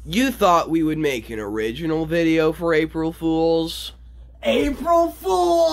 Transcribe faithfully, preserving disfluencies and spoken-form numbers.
You thought we would make an original video for April Fools? April Fool!